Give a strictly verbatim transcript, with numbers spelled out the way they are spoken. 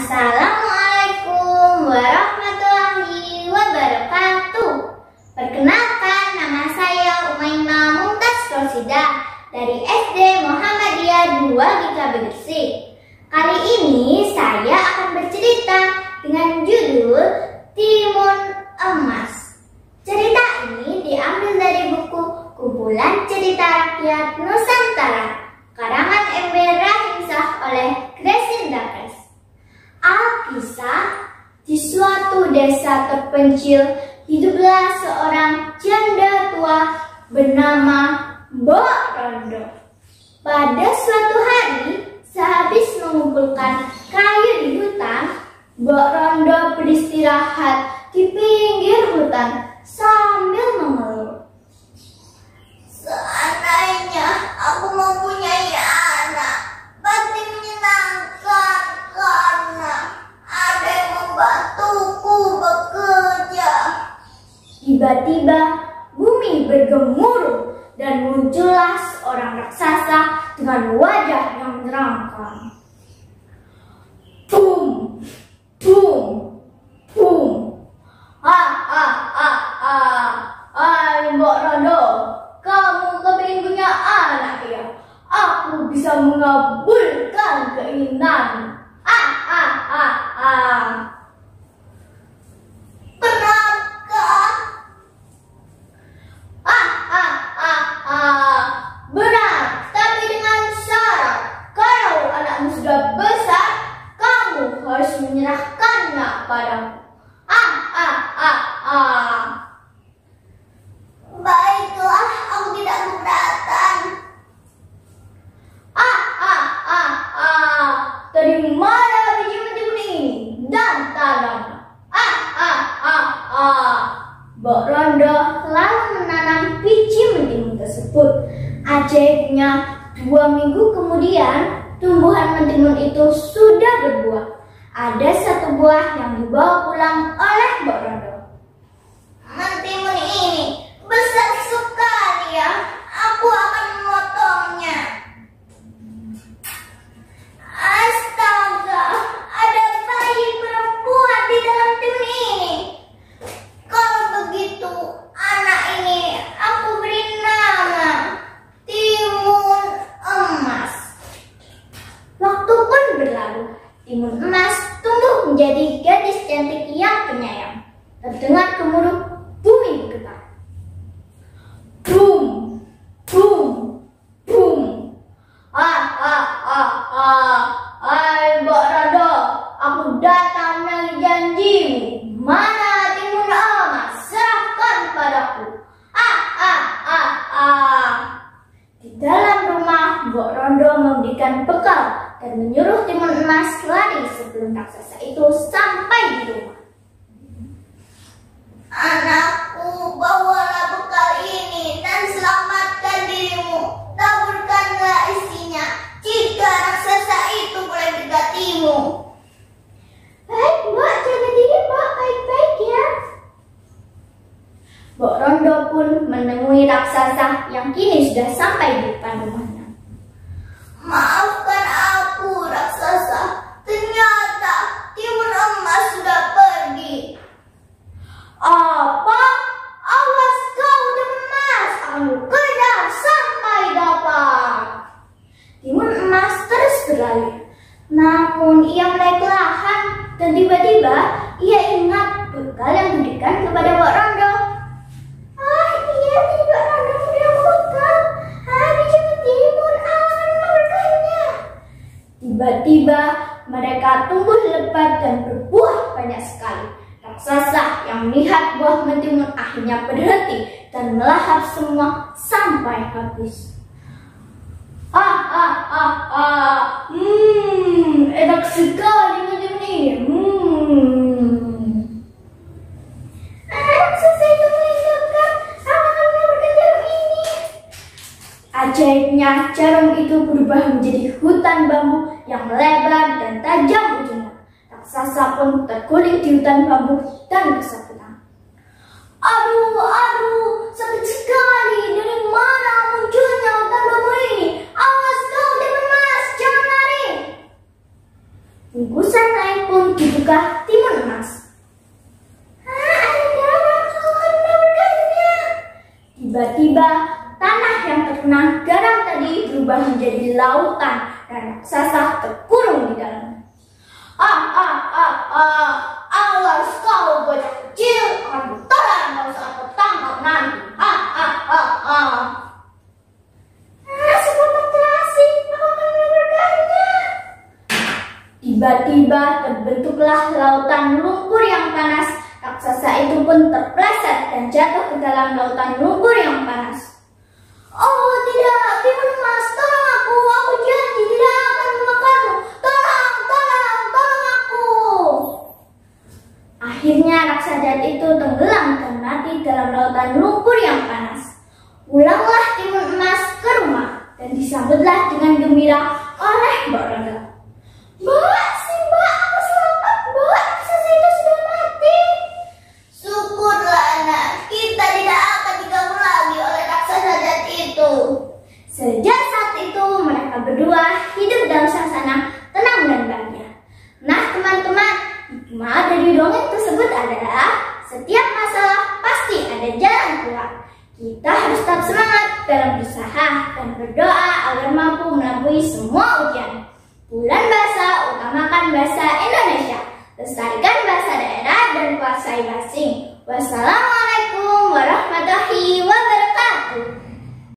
Assalamualaikum warahmatullahi wabarakatuh. Perkenalkan, nama saya Umaymah Mumtaz Rosidah dari S D Muhammadiyah dua Gika Gresik. Kali ini saya akan bercerita dengan judul Timun Emas. Cerita ini diambil dari buku Kumpulan Cerita Rakyat Nusantara karangan Ember Rahimsah oleh Gracinda Press. Alkisah, di suatu desa terpencil hiduplah seorang janda tua bernama Mbok Rondo. Pada suatu hari, sehabis mengumpulkan kayu di hutan, Mbok Rondo beristirahat di pinggir hutan sambil mengeluh. Seandainya aku mempunyai anak, pasti menyenangkan karena ada yang membantuku bekerja. Tiba-tiba bumi bergemuruh dan muncullah seorang raksasa dengan wajah yang menyeramkan. Bum, bum, bum. Ha ha ha ha. Hai Mbok Rondo, kamu kepingin punya anak ya? Aku bisa mengabulkan keinginanmu. Ah ah ah ah. Benarkah? Ah ah ah ah. Benar, tapi dengan syarat. Kalau anakmu sudah besar, kamu harus menyerahkannya padaku. Ah ah ah ah. Baiklah, aku tidak keberatan. Ah ah ah ah. Terimalah biji mentimun ini dan tanam. Ah ah ah ah. Mbok Rondo lalu menanam biji mentimun tersebut. Ajaibnya, dua minggu kemudian tumbuhan mentimun itu sudah berbuah. Ada satu buah yang dibawa pulang oleh Mbok Rondo. Mentimun ini besar sekali ya. Aku akan memotongnya. Astaga, ada bayi perempuan di dalam timun ini. Kalau begitu, anak ini aku beri nama Timun Emas. Waktu pun berlalu, Timun Emas tumbuh menjadi gadis cantik yang penyayang. Terdengar gemuruh, bumi bergetar. Boom, boom, boom. Ah ah ah ah. Hai Mbok Rondo, aku datang menagih janjimu. Mana Timun Emas? Serahkan padaku. Ah ah ah ah. Di dalam rumah, Mbok Rondo memberikan bekal dan menyuruh Timun Emas lari sebelum raksasa itu sampai di rumah. Anakku, bawalah bekal ini dan selamatkan dirimu. Taburkanlah isinya jika raksasa itu mulai mendekatimu. Baik Mbok, jaga diri Mbok, baik-baik ya. Mbok Rondo pun menemui raksasa yang kini sudah sampai di depan rumahnya. Maafkan aku, raksasa. Ternyata Timun Emas sudah pergi. Apa? Awas kau Timun Emas, akan kejar sampai dapat. Timun Emas terus berlari. Namun ia mulai kelelahan dan tiba-tiba ia ingat bekal yang diberikan kepada Mbok Rondo. Ah iya, tidak Rondo memberikan bekal. Ah, biji mentimun akan makannya. Tiba-tiba mereka tumbuh lebat dan berbuah banyak sekali. Raksasa yang melihat buah mentimun akhirnya berhenti dan melahap semua sampai habis. Ah ah ah ah. Hmm, enak sekali mentimun ini. Hmm. Raksasa itu menunjukkan anak-anak berjarum ini. Ajaibnya, jarum itu berubah menjadi hutan bambu yang lebar dan tajam ujungnya. Raksasa pun terguling di hutan bambu dan kesakitan. Aduh, aduh, sakit sekali. Dari mana munculnya hutan bambu ini? Awas kau Timun Emas, jangan lari. Bungkusan lain pun dibuka Timun Emas. Ah, ada darah kawan berdarahnya. Tiba-tiba tanah yang terkena garam tadi berubah menjadi lautan dan raksasa terkurung di dalamnya. Ah, ah, ah, ah, awas kau bocah kecil, kamu terang kau saat tertangkap nanti. Ah, ah, ah, ah. Ah, sepotong terasi, aku akan memberdanya. Tiba-tiba terbentuklah lautan lumpur yang panas. Raksasa itu pun terpeleset dan jatuh ke dalam lautan lumpur yang panas. Oh tidak, Timun Emas, tolong aku, aku janji tidak akan memakanmu. Tolong, tolong, tolong aku. Akhirnya raksasa itu tenggelam dan mati dalam lautan lumpur yang panas. Pulanglah Timun Emas ke rumah dan disambutlah dengan gembira oleh Mbak Rangga. Mbak, si Mbak, aku selamat, Mbak, raksasa itu sudah mati. Syukurlah anak, kita tidak akan diganggu lagi oleh raksasa jahat itu. Sejak saat itu mereka berdua hidup dalam suasana tenang dan bahagia. Nah teman-teman, hikmah dari dongeng tersebut adalah setiap masalah pasti ada jalan keluar. Kita harus tetap semangat dalam berusaha dan berdoa agar mampu melampaui semua ujian. Bulan bahasa, utamakan bahasa Indonesia. Lestarikan bahasa daerah dan kuasai bahasa asing. Wassalamualaikum warahmatullahi wabarakatuh.